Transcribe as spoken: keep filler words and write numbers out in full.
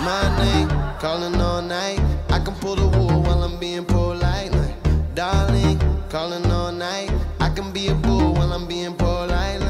my name, calling all night. I can pull the wool while I'm being polite. Like, darling, calling all night. I can be a bull while I'm being polite.